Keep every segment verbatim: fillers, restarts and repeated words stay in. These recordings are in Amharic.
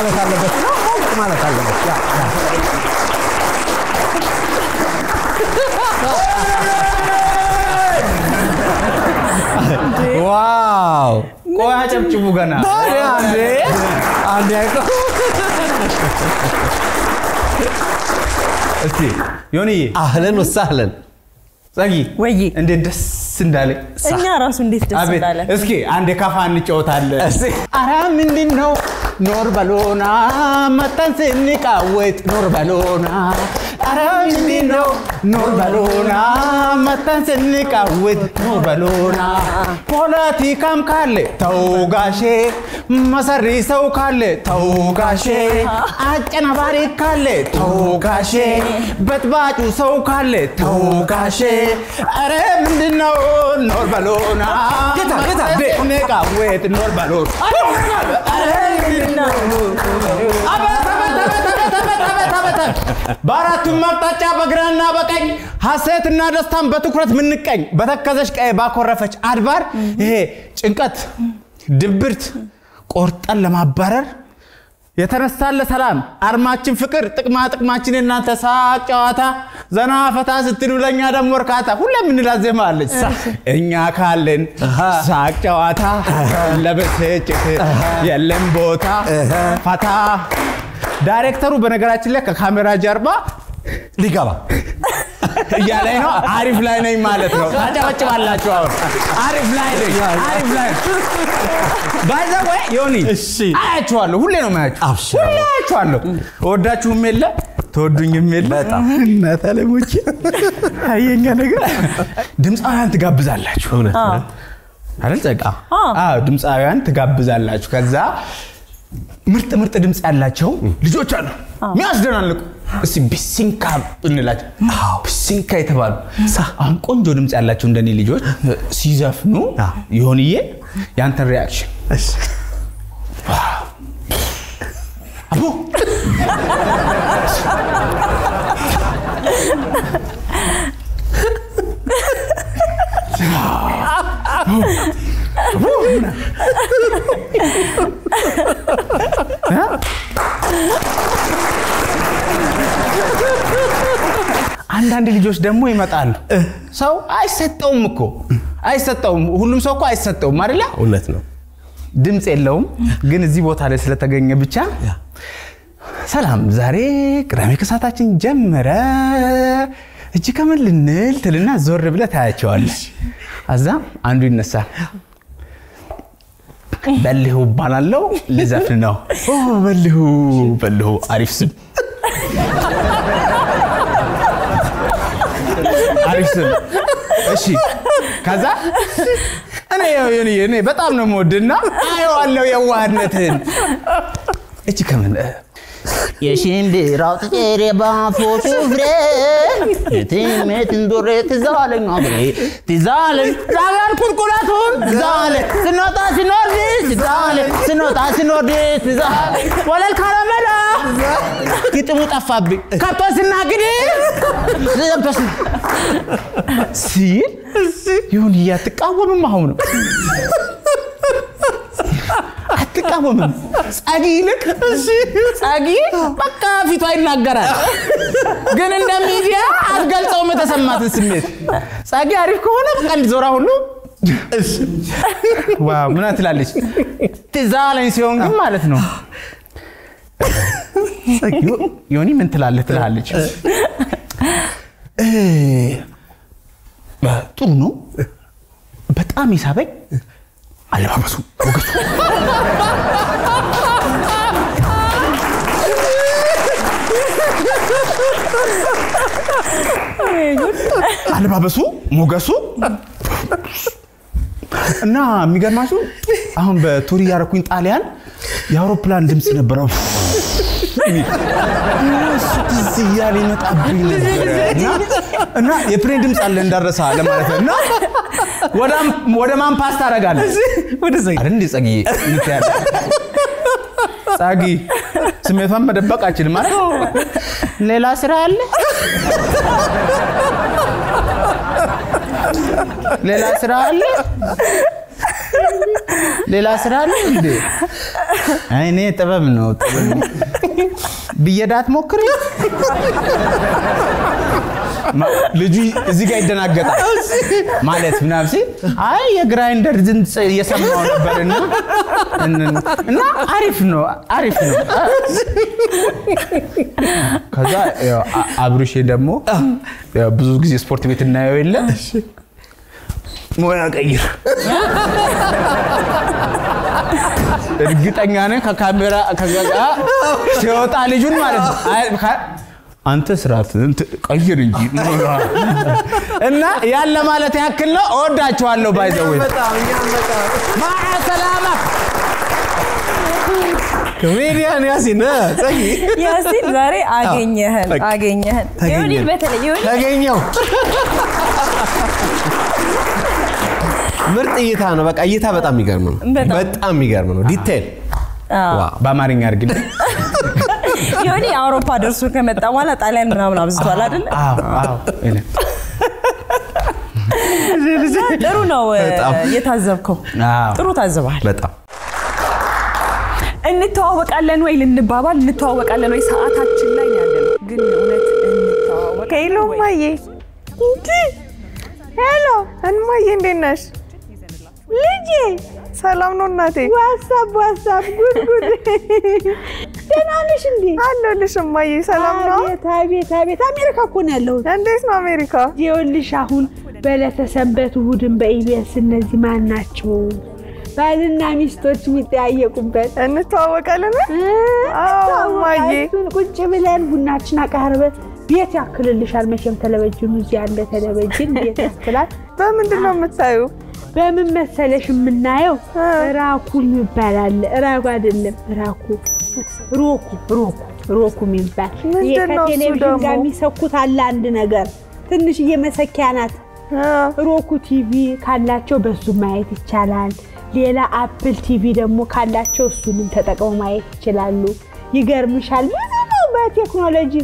ማለት አለበት ነው ሞቅ ማለት አለበት ያ ዋው ቆያ ጨብጭቡ ገና አንዴ አንዴ እስቲ ዮኒ አህለን ወሰህለን ጸጊ ወይ እንዴት ደስ እንዳለ እኛ ራሱ እንዴት ደስ እንዳለ እስኪ አንዴ ካፋ እንጫወታለን እስቲ አራ ምንድነው ኖር በሎና መጣን ስንቃወት ኖር በሎና አራ ምንድነው ኖር በሎና መጣን ስንቃወት ኖር በሎና ፖለቲካም ካለ ተውጋሼ መሰሪ ሰው ካለ ተውጋሼ አጨናባሪ ካለ ተውጋሼ በጥባጩ ሰው ካለ ተውጋሼ አረ ምንድነው ኖር በሎና ጌታ ጌታ ስንቃወት ኖር በሎና አረ ባራቱም ማጣጫ በግራና በቀኝ ሐሰትና ደስታን በትኩረት ምንቀኝ በተከዘሽ ቀይ ባኮረፈች አድባር ይሄ ጭንቀት ድብርት ቆርጠን ለማባረር የተነሳለ ሰላም አርማችን ፍቅር ጥቅማ ጥቅማችን እናንተ ሳቅ ጨዋታ ዘና ፈታ ስትሉ ለኛ ደሞ ወርካታ ሁሉም እንላዘማ አለች እኛ ካለን ሳቅ ጨዋታ ለበሰጭት የለም ቦታ ፈታ ዳይሬክተሩ በነገራችን ላይ ከካሜራ ጀርባ ሊገባ ያለኝ ነው አሪፍ ላይ ነኝ ማለት ነው ታጨበጭባላችሁ አሁን አሪፍ ላይ ነኝ አሪፍ ላይ ባዛ ወይ ዮኒ እሺ አያችኋለሁ ሁሌ ነው ማያችሁ አብሽራ ሁሌ አያችኋለሁ ወዳችሁም የለ ተወዱኝም የለ በጣም እናታለሞች አየኛ ነገር ድምጻውያን ትጋብዛላችሁ እውነት አይደል ጸጋ አዎ ድምጻውያን ትጋብዛላችሁ ከዛ ምርጥ ምርጥ ድምጽ ያላቸው ልጆች አሉ የሚያስደናንቁ እስቲ ቢሲንካ እንላቸው አዎ ቢሲንካ የተባሉ አሁን ቆንጆ ድምጽ ያላቸው እንደኔ ልጆች ሲዘፍኑ ይሆንዬ ያንተ ሪአክሽን እሺ አቦ አንዳንድ ልጆች ደግሞ ይመጣሉ ሰው አይሰጠውም እኮ አይሰጠውም ሁሉም ሰው እኮ አይሰጠውም አይደለ እውነት ነው ድምጽ የለውም ግን እዚህ ቦታ ላይ ስለተገኘ ብቻ ሰላም ዛሬ ቅዳሜ ከሳታችን ጀመረ እጅ ከምን ልንል ትልና ዞር ብለ ታያቸዋለህ አዛ አንዱ ይነሳ በልሁ ባላለው ለዘፍን ነው ኦ በልሁ በልሁ አሪፍ ስም አሪፍ ስም እሺ ከዛ እኔ የኔ እኔ በጣም ነው የምወድና አየዋለሁ የዋህነትን እቺ ከምን የሽምብራው ጥሬ ባፎቹ ፍሬ የትሜት እንዶሬ ትዛለኝ አብሬ ትዛለኝ ዛጋር ቁልቁላቱን ትዛለ ስኖታ ሲኖርድ ትዛለ ስኖታ ሲኖርድ ትዛለ ወለል ካራመላ ግጥሙ ጠፋብኝ ከብቶስና ግዲ ዘብቶስ ሲል ይሁን ያትቃወምም አሁን አትቃወምም ጻጊ ልክ እሺ ጻጊ በቃ ፊቷ ይናገራል ግን እንደ ሚዲያ አትገልጸውም የተሰማትን ስሜት ጻጊ አሪፍ ከሆነ በቃ እንዲዞራ ሁሉ እሺ ዋው ምን አትላለች ትዛለኝ ሲሆን ግን ማለት ነው ዮኒ ምን ትላለህ ትላለች እ ጥሩ ነው በጣም ይሳበኝ አለባበሱ ወገሱ አለባበሱ ሞገሱ እና የሚገርማችሁ አሁን በቱሪ ያረኩኝ ጣሊያን የአውሮፕላን ድምጽ ነበረው እሱ ያለ ይመጣብኝ እና የፕሌን ድምጽ አለ እንዳረሳ ለማለት ነው እና ወደ ወደ ማን ፓስ ታረጋለህ ወደ ዘይ አይደል እንዴ ጸጊ ይታያል ጸጊ ስሜቷን መደበቅ አይችልም ማለት ሌላ ስራ አለ ሌላ ስራ አለ ሌላ ስራ አለ እንዴ አይኔ ጥበብ ነው ብየዳት ሞክሪ ልጅ እዚህ ጋር ይደናገጣል ማለት ምናምን ሲል አይ የግራይንደር ድምጽ እየሰማው ነበርና እና አሪፍ ነው አሪፍ ነው ከዛ አብሩሽ ደግሞ ብዙ ጊዜ ስፖርት ቤት እናየው የለ ሞያ ቀይር እርግጠኛ ነኝ ከካሜራ ከጋጋ ሲወጣ ልጁን ማለት ነው አንተ ስራት ቀይር እንጂ እና ያለ ማለት ያክል ነው እወዳችኋለሁ ባይዘው በጣም በጣም ማዓ ሰላማ ኮሜዲያን ያሲን ጸጊ ያሲን ዛሬ አገኘህን አገኘህን ይሁን በተለይ ይሁን ታገኘው ምርጥ እይታ ነው በቃ እይታ በጣም የሚገርም ነው በጣም የሚገርም ነው ዲቴል ዋው በአማርኛ አርግልኝ ይሁን አውሮፓ ደርሶ ከመጣ በኋላ ጣሊያን ምናምን አብዝቷል አይደል አዎ አዎ እኔ ጥሩ ነው የታዘብከው ጥሩ ታዘባል በጣም እንተዋወቃለን ወይ ልንባባል እንተዋወቃለን ወይ ሰዓታችን ላይ ያለን ግን እውነት እንተዋወቅ ሄሎ ማዬ እንዴ ሄሎ እንማዬ እንዴት ነሽ ልጄ ሰላም ነው እናቴ ዋትስአፕ ዋትስአፕ ጉድ ጉድ ደህና ነሽ እንዴ አለሁልሽ እማዬ ሰላም ነው አቤት አቤት አሜሪካ እኮ ነው ያለው እንዴት ነው አሜሪካ ይኸውልሽ አሁን በለተሰንበት እሑድን በኢቢኤስ እነዚህ ማን ናቸው ባልና ሚስቶች የሚጠያየቁበት እንተዋወቃለን አዎ እማዬ ቁጭ ብለን ቡናችን አቀርበን ቤት ያክልልሻል መቼም ቴሌቪዥኑ እዚህ ያለ ቴሌቪዥን ቤት ያክላል በምንድን ነው የምታዩ በምን መሰለሽ የምናየው ራኩ ይባላል ራኩ አይደለም ራኩ ሮኩ ሮኩ ሮኩ የሚባል የቴሌቪዥን ጋር የሚሰኩት አለ አንድ ነገር ትንሽ እየመሰኪያ ናት ሮኩ ቲቪ ካላቸው በሱ ማየት ይቻላል ሌላ አፕል ቲቪ ደግሞ ካላቸው እሱንም ተጠቅመው ማየት ይችላሉ ይገርምሻል ብዙ በቴክኖሎጂ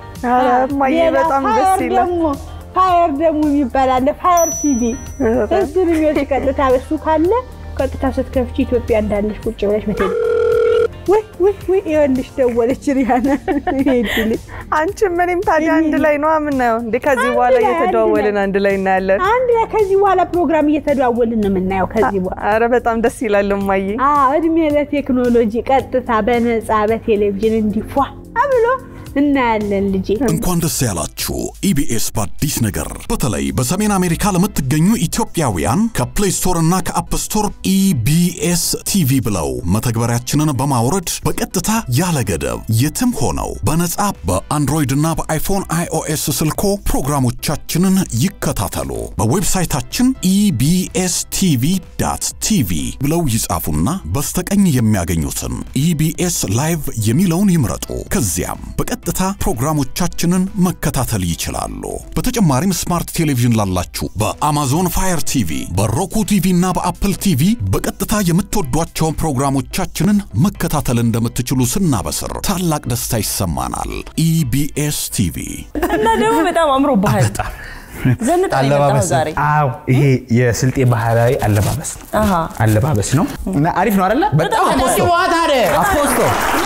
ማዬ በጣም ደስ ይላል ፋየር ደግሞ ይባላል ፋየር ቲቪ እሱን የሚወጣ በሱ ካለ ቀጥታ ስትከፍቺ ኢትዮጵያ እንዳለሽ ቁጭ ብለሽ በቴሌ ወይ ወይ ወይ ይኸውልሽ ደወለች ሪያና ሄድልኝ አንቺ ምንም ታዲያ አንድ ላይ ነው ምናየው እንዴ ከዚህ በኋላ እየተደዋወልን አንድ ላይ እናያለን አንድ ላይ ከዚህ በኋላ ፕሮግራም እየተደዋወልን ነው የምናየው ከዚህ በኋላ አረ በጣም ደስ ይላል ማዬ አዎ እድሜ ለቴክኖሎጂ ቀጥታ በነፃ በቴሌቪዥን እንዲፏ አብሎ እናያለን ልጄ እንኳን ደስ ያላችሁ ኢቢኤስ በአዲስ ነገር በተለይ በሰሜን አሜሪካ ለምትገኙ ኢትዮጵያውያን ከፕሌይ ስቶር እና ከአፕ ስቶር ኢቢኤስ ቲቪ ብለው መተግበሪያችንን በማውረድ በቀጥታ ያለ ገደብ የትም ሆነው በነፃ በአንድሮይድ እና በአይፎን አይኦኤስ ስልኮ ፕሮግራሞቻችንን ይከታተሉ በዌብሳይታችን ኢ ቢ ኤስ ቲ ቪ ዶት ቲ ቪ ብለው ይጻፉና በስተቀኝ የሚያገኙትን ኢቢኤስ ላይቭ የሚለውን ይምረጡ ከዚያም በቀጥታ ፕሮግራሞቻችንን መከታተል ይችላሉ በተጨማሪም ስማርት ቴሌቪዥን ላላችሁ በአማዞን ፋየር ቲቪ በሮኩ ቲቪ እና በአፕል ቲቪ በቀጥታ የምትወዷቸው ፕሮግራሞቻችንን መከታተል እንደምትችሉ ስናበስር ታላቅ ደስታ ይሰማናል ኢቢኤስ ቲቪ እና ደግሞ በጣም አምሮብሃል በጣም ዘንጣ አለባበስ ዛሬ አው ይሄ የስልጤ ባህላዊ አለባበስ አሃ አለባበስ ነው እና አሪፍ ነው አይደለ በጣም አፖስቶ ዋታደ አፖስቶ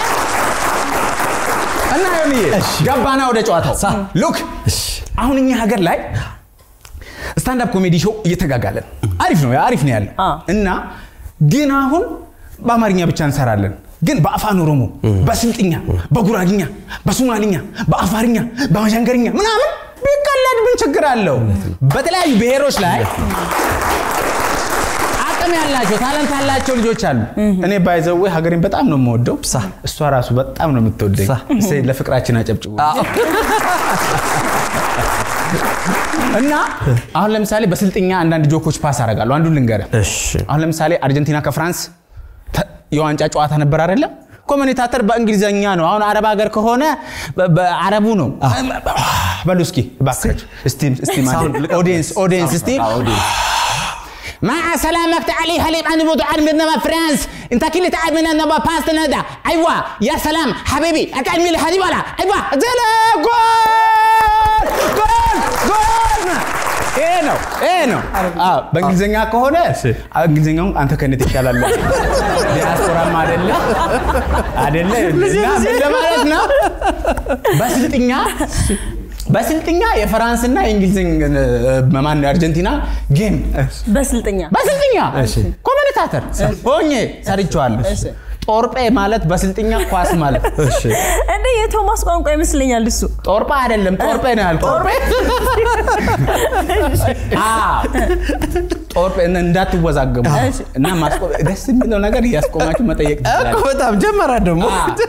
እና የምዬ ገባና ወደ ጨዋታው ሉክ አሁን እኛ ሀገር ላይ ስታንድ አፕ ኮሜዲ ሾው እየተጋጋለን አሪፍ ነው አሪፍ ነው ያለው እና ግን አሁን በአማርኛ ብቻ እንሰራለን ግን በአፋን ኦሮሞ በስልጥኛ በጉራግኛ በሶማሊኛ በአፋርኛ በማሻንገርኛ ምናምን ቢቀለድ ምን ችግር አለው በተለያዩ ብሔሮች ላይ አቅም ያላቸው ታለንት ያላቸው ልጆች አሉ እኔ ባይዘው ሀገሬን በጣም ነው የምወደው እሷ ራሱ በጣም ነው የምትወደኝ እሴ ለፍቅራችን አጨብጭቡ እና አሁን ለምሳሌ በስልጥኛ አንዳንድ ጆኮች ፓስ አረጋሉ አንዱን ልንገር እሺ አሁን ለምሳሌ አርጀንቲና ከፍራንስ የዋንጫ ጨዋታ ነበር አይደለ ኮሜንታተር በእንግሊዘኛ ነው አሁን አረብ ሀገር ከሆነ በአረቡ ነው በሉስኪ ባክራች እስቲ እስቲ ማለት ኦዲየንስ ኦዲየንስ እስቲ مع سلامك تعالي هلي عن موضوع عن فرنسا انت كل تعب من النبا باست ندا ايوه يا سلام حبيبي اكل ميل هذه ولا ايوه زلا جول جول جول ይሄ ነው ይሄ ነው አዎ በእንግሊዘኛ ከሆነ እንግሊዘኛው አንተ ከነት ይሻላል ዲያስፖራም አይደለ አይደለ ለማለት ነው በስልጥኛ በስልጥኛ የፍራንስና የእንግሊዝኛ ማን አርጀንቲና ጌም በስልጥኛ በስልጥኛ እሺ ኮሜንታተር ሆኜ ሰርቻለሁ ጦርጴ ማለት በስልጥኛ ኳስ ማለት እሺ እንዴ የቶማስ ቋንቋ ይመስልኛል እሱ ጦርጳ አይደለም ጦርጴ ነው ያልኩት ጦርጴ አዎ ጦርጴ እንዳትወዛገሙ እና ማስቆ ደስ የሚለው ነገር ያስቆማችሁ መጠየቅ ይችላል እኮ በጣም ጀመራ ደግሞ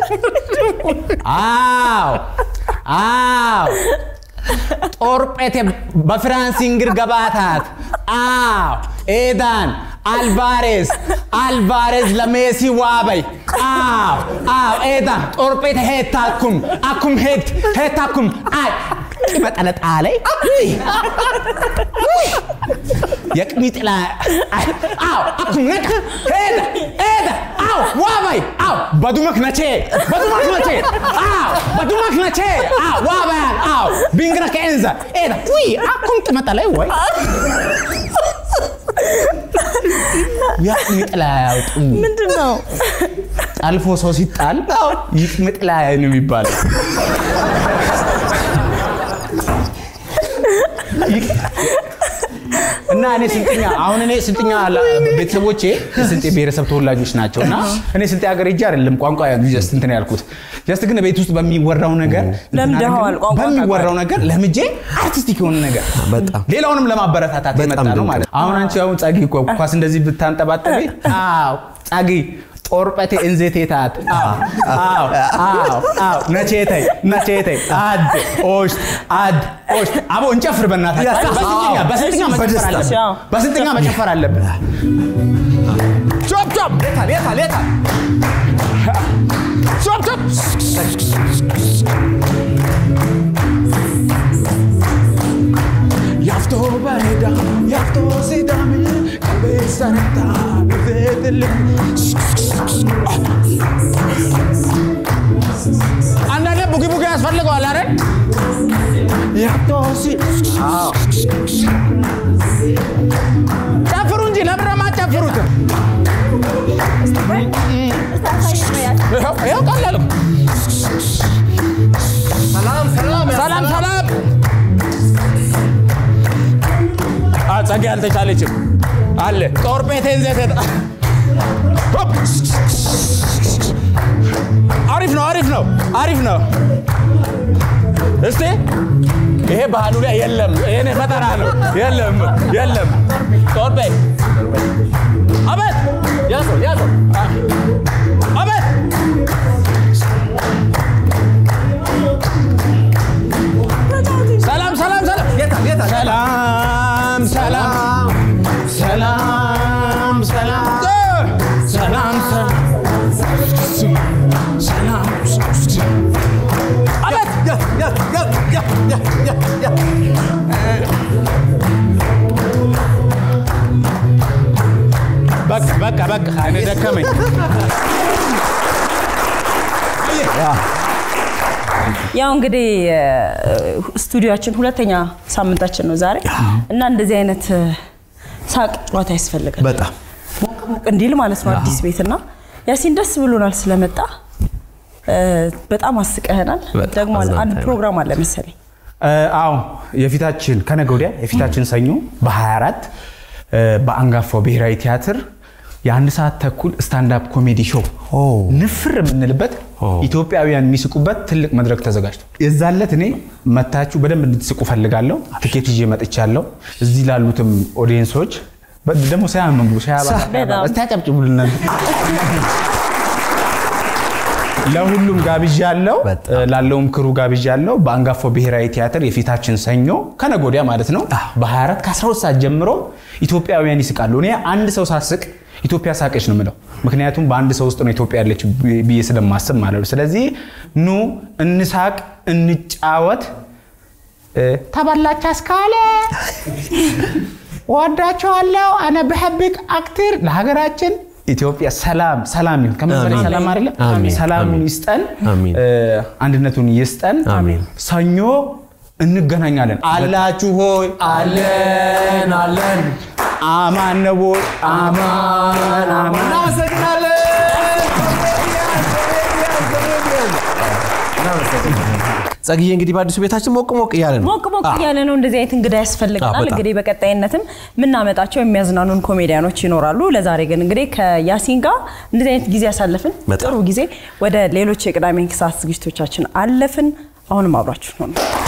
አዎ አዎ ጦርጴቴ በፍራንስ እንግር ገባታት አዎ ኤዳን አልቫሬዝ አልቫሬዝ ለሜሲ ዋበይ አዎ አዎ ኤዳን ጦርጴቴ ሄታኩም አኩም ሄት ሄታኩም አይ ይመጣለጥ አለይ የቅሚጥላ አው አኩም ነካ ሄዳ ሄዳ አው ዋባይ አው በዱመክ ነቼ በዱመክ ነቼ አው በዱመክ ነቼ አው ዋባይ አው ቢንግራ ከእንዛ ሄዳ ውይ አኩም ትመጣለይ ወይ የቅሚጥላ ያውጡ ምንድነው አልፎ ሰው ሲጣል ይቅሚጥላ ነው የሚባለው እና እኔ ስልጥኛ አሁን እኔ ስልጥኛ ቤተሰቦቼ ስልጤ ብሔረሰብ ተወላጆች ናቸውና እኔ ስልጤ ሀገር ሄጄ አይደለም ቋንቋ ጀስት እንትን ያልኩት ጀስት ግን ቤት ውስጥ በሚወራው ነገር ለምደዋል ቋንቋ በሚወራው ነገር ለምጄ አርቲስቲክ የሆነ ነገር በጣም ሌላውንም ለማበረታታት የመጣ ነው ማለት አሁን አንቺ አሁን ጻጊ ኳስ እንደዚህ ብታንጠባጠቢ አዎ ጻጊ ጦርጴቴ እንዘቴታት አው አው አው አው ነቼተይ ነቼተይ አድ ኦሽ አድ ኦሽ አቦ እንጨፍር በእናታችሁ በስንተኛ በስንተኛ መጨፈር አለብን በስንተኛ መጨፈር አለብን ቾፕ ቾፕ ሌታ ሌታ ሌታ ቾፕ ቾፕ ያፍቶ ባይዳ ያፍቶ ሲዳም ከበሰረታ በትል አንዳንዴ ቡጊ ቡጊ ያስፈልገዋል አይደል ያፍቶ ሲ አዎ ጨፍሩ እንጂ ለምን ማጨፍሩት ይኸው ቀላል ሰላም ሰላም ሰላም ሰላም አጻጊ አልተቻለችም አለ ጦርጴቴን ዘተ አሪፍ ነው አሪፍ ነው አሪፍ ነው እስቲ ይሄ ባህሉ ላይ የለም እኔ ፈጠራ ነው የለም የለም ጦርጴ አበት ያዞ ያዞ አበት ሰላም ሰላም ሰላም ጌታ ጌታ ሰላም ሰላም ሰላም ሰላም ሰላም ሰላም አበት ያ ያ ያ ያ ያ ያ በቃ በቃ በቃ እኔ ደከመኝ ያው እንግዲህ ስቱዲዮአችን ሁለተኛ ሳምንታችን ነው ዛሬ እና እንደዚህ አይነት ሳቅ ጨዋታ ያስፈልጋል በጣም እንዲል ማለት ነው አዲስ ቤትና ያሲን ደስ ብሎናል ስለመጣ በጣም አስቀህናል ደግሞ አንድ ፕሮግራም አለ መሰለኝ አዎ የፊታችን ከነገ ወዲያ የፊታችን ሰኞ በ24 በአንጋፋው ብሔራዊ ቲያትር የአንድ ሰዓት ተኩል ስታንድ አፕ ኮሜዲ ሾው ንፍር ምንልበት ኢትዮጵያውያን የሚስቁበት ትልቅ መድረክ ተዘጋጅቷል የዛለት እኔ መታችሁ በደንብ እንድትስቁ ፈልጋለሁ ትኬት ይዤ መጥቻለሁ እዚህ ላሉትም ኦዲየንሶች ደግሞ ሳያመሙ ሳያባ አስተያጨብጭቡልና ለሁሉም ጋብዣለሁ ላለውም ክሩ ጋብዣለሁ በአንጋፋው ብሔራዊ ቲያትር የፊታችን ሰኞ ከነገ ወዲያ ማለት ነው በ24 ከ12 ሰዓት ጀምሮ ኢትዮጵያውያን ይስቃሉ እኔ አንድ ሰው ሳስቅ ኢትዮጵያ ሳቀች ነው የምለው ምክንያቱም በአንድ ሰው ውስጥ ነው ኢትዮጵያ ያለች ብዬ ስለማስብ ማለት ነው ስለዚህ ኑ እንሳቅ እንጫወት ተባላች አስካለ ወዳቸዋለሁ انا بحبك اكثر ለሀገራችን ኢትዮጵያ ሰላም ሰላም ይሁን ከመሰለ ሰላም አይደለም ሰላሙን ይስጠን አንድነቱን ይስጠን ሰኞ እንገናኛለን አላችሁ ሆይ አለን አለን አማን ነው አማን አማን እናመሰግናለን ጸግዬ እንግዲህ በአዲሱ ቤታችን ሞቅ ሞቅ እያለ ነው ሞቅ ሞቅ እያለ ነው እንደዚህ አይነት እንግዳ ያስፈልጋል እንግዲህ በቀጣይነትም ምናመጣቸው የሚያዝናኑን ኮሜዲያኖች ይኖራሉ ለዛሬ ግን እንግዲህ ከያሲን ጋር እንደዚህ አይነት ጊዜ ያሳለፍን ጥሩ ጊዜ ወደ ሌሎች የቅዳሜ ከሰዓት ዝግጅቶቻችን አለፍን አሁንም አብራችሁ ነው